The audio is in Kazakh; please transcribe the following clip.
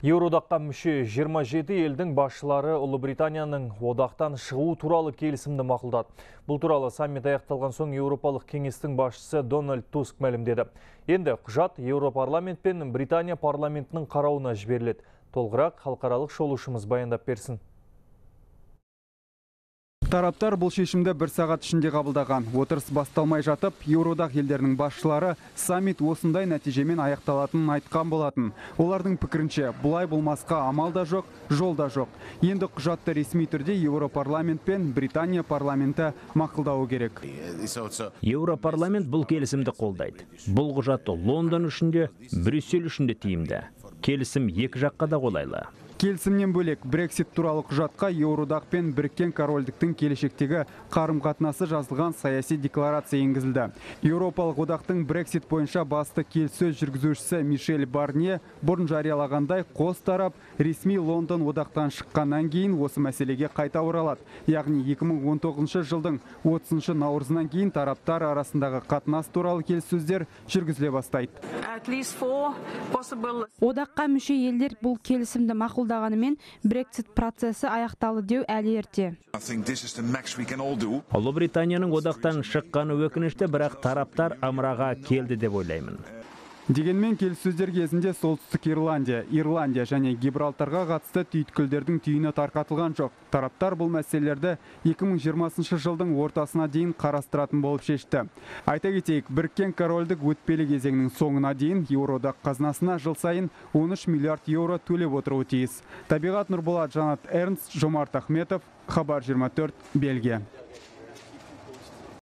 Еуроодаққа мүше 27 елдің басшылары Ұлыбританияның одақтан шығу туралы келісімді мақұлдады. Бұл туралы саммит аяқталған соң Еуропалық кеңестің басшысы Дональд Туск мәлімдеді. Енді құжат Еуропарламент пен Британия парламентінің қарауына жіберіледі. Толығырақ халықаралық шолушымыз баяндап берсін. Тараптар бұл шешімді бір сағат ішінде қабылдаған. Отырыс басталмай жатып, Еуроодақ елдерінің басшылары саммит осындай нәтижемен аяқталатынын айтқан болатын. Олардың пікірінше, бұлай болмасқа амал да жоқ, жол да жоқ. Енді құжатты ресми түрде Еуропарламент пен Британия парламенті мақұлдауы керек. Еуропарламент бұл келісімді қолдайды. Бұл құжат Лондон үшін де, Брюссель үшін де тиімді. Келісім екі жаққа да қолайлы. Келісімнен бөлек Брексит туралы құжатқа Еуроодақ пен Біріккен Корольдіктің келешектегі қарым-қатынасы жазылған саяси декларация енгізілді. Еуропалық одақтың Брексит бойынша басты келіссөз жүргізушісі Мишель Барние бұрын жариялағандай, қос тарап ресми Лондон одақтан шыққаннан кейін осы мәселеге қайта оралады. Яғни 2019 жылдың 30 наурызынан кейін тараптар арасындағы қатынас туралы келіссөздер жүргізіле бастайды. Одаққа мүше елдер бұл келісімді мақұлдағанымен Брексит процесі аяқталды деу әлі ерте. Ұлыбританияның одақтан шыққаны өкінішті, бірақ тараптар ымыраға келді деп ойлаймын. Дегенмен келіссөздер кезінде Солтүстік Ирландия және Гибралтарға қатысты түйткілдердің түйіні тарқатылған жоқ. Тараптар бұл мәселелерді 2020 жылдың ортасына дейін қарастыратын болып шешті. Айта кетейік, Біріккен Корольдік өтпелі кезеңнің соңына дейін Еуроодақ қазынасына жыл сайын 13 миллиард еуро төлеп отыруы тиіс. Табиғат Нұрболат, Жанат Эрнст, Жомарт Ахметов, Хабар 24, Бельгия.